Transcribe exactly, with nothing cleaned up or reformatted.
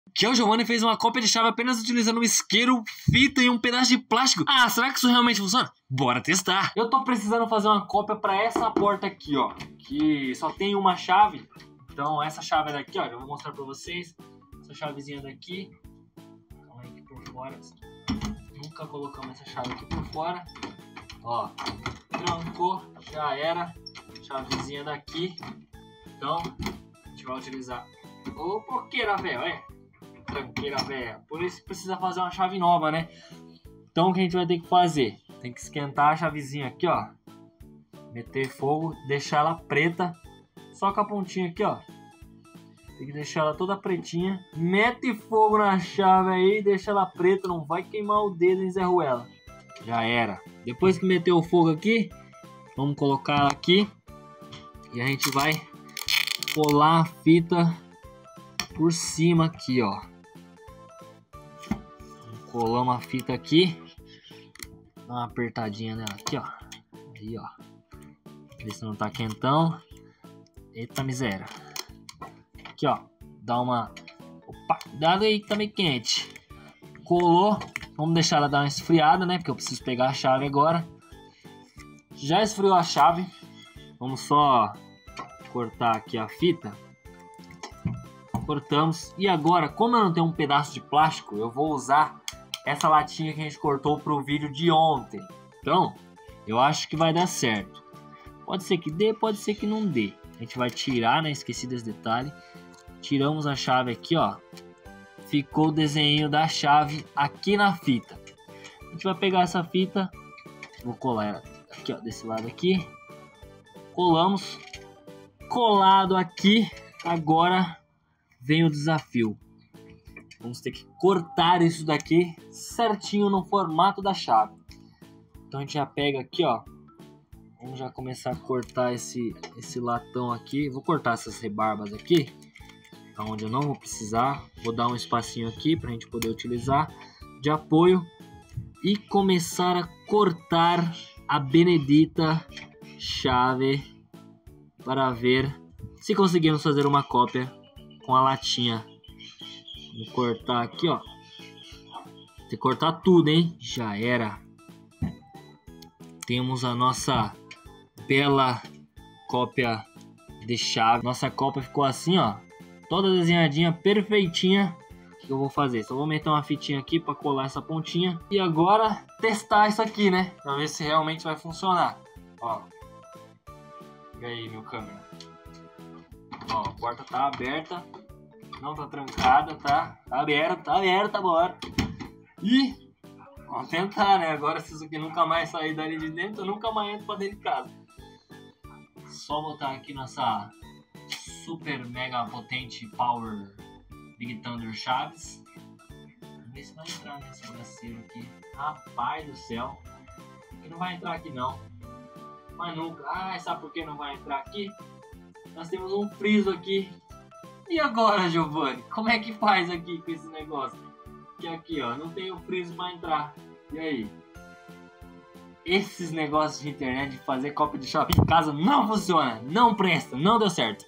Que o Giovanni fez uma cópia de chave apenas utilizando um isqueiro, fita e um pedaço de plástico. Ah, será que isso realmente funciona? Bora testar. Eu tô precisando fazer uma cópia pra essa porta aqui, ó. Que só tem uma chave. Então essa chave daqui, ó, eu vou mostrar pra vocês. Essa chavezinha daqui. Calma aí que por fora. Nunca colocamos essa chave aqui por fora. Ó, trancou, já era. Chavezinha daqui. Então, a gente vai utilizar... Ô, porqueira, velho, olha. Tranqueira, velho. Por isso precisa fazer uma chave nova, né? Então o que a gente vai ter que fazer? Tem que esquentar a chavezinha aqui, ó. Meter fogo, deixar ela preta. Só com a pontinha aqui, ó. Tem que deixar ela toda pretinha. Mete fogo na chave aí, deixa ela preta. Não vai queimar o dedo em Zé Ruela. Já era. Depois que meteu o fogo aqui, vamos colocar ela aqui. E a gente vai colar a fita por cima aqui, ó. Colamos a fita aqui. Dá uma apertadinha nela aqui, ó. Aí, ó. Ver se não tá quentão. Eita miséria. Aqui, ó. Dá uma... Opa, cuidado aí que tá meio quente. Colou. Vamos deixar ela dar uma esfriada, né? Porque eu preciso pegar a chave agora. Já esfriou a chave. Vamos só cortar aqui a fita. Cortamos. E agora, como eu não tenho um pedaço de plástico, eu vou usar essa latinha que a gente cortou pro vídeo de ontem. Então, eu acho que vai dar certo. Pode ser que dê, pode ser que não dê. A gente vai tirar, né? Esqueci desse detalhe. Tiramos a chave aqui, ó. Ficou o desenho da chave aqui na fita. A gente vai pegar essa fita. Vou colar ela aqui, ó. Desse lado aqui. Colamos. Colado aqui. Agora vem o desafio. Vamos ter que cortar isso daqui certinho no formato da chave. Então a gente já pega aqui, ó. Vamos já começar a cortar esse, esse latão aqui. Vou cortar essas rebarbas aqui, onde eu não vou precisar. Vou dar um espacinho aqui para a gente poder utilizar de apoio. E começar a cortar a benedita chave para ver se conseguimos fazer uma cópia com a latinha. Vou cortar aqui, ó. Tem que cortar tudo, hein? Já era. Temos a nossa bela cópia de chave. Nossa cópia ficou assim, ó. Toda desenhadinha, perfeitinha. O que eu vou fazer? Só vou meter uma fitinha aqui para colar essa pontinha. E agora, testar isso aqui, né? Pra ver se realmente vai funcionar. Ó. E aí, meu câmera? Ó, a porta tá aberta. Não tá trancada, tá? Tá aberta, tá aberta, bora. E vamos tentar, né? Agora se isso aqui nunca mais sair dali de dentro, eu nunca mais entro pra dentro de casa. Só botar aqui nossa super mega potente Power Big Thunder Chaves. Vamos ver se vai entrar nesse bagaceiro aqui. Rapaz do céu. Ele não vai entrar aqui não. Mas nunca. Ah, sabe por que não vai entrar aqui? Nós temos um friso aqui. E agora, Giovanni? Como é que faz aqui com esse negócio? Que aqui, ó, não tem o friso para entrar. E aí? Esses negócios de internet de fazer cópia de chave em casa não funciona, não presta, não deu certo.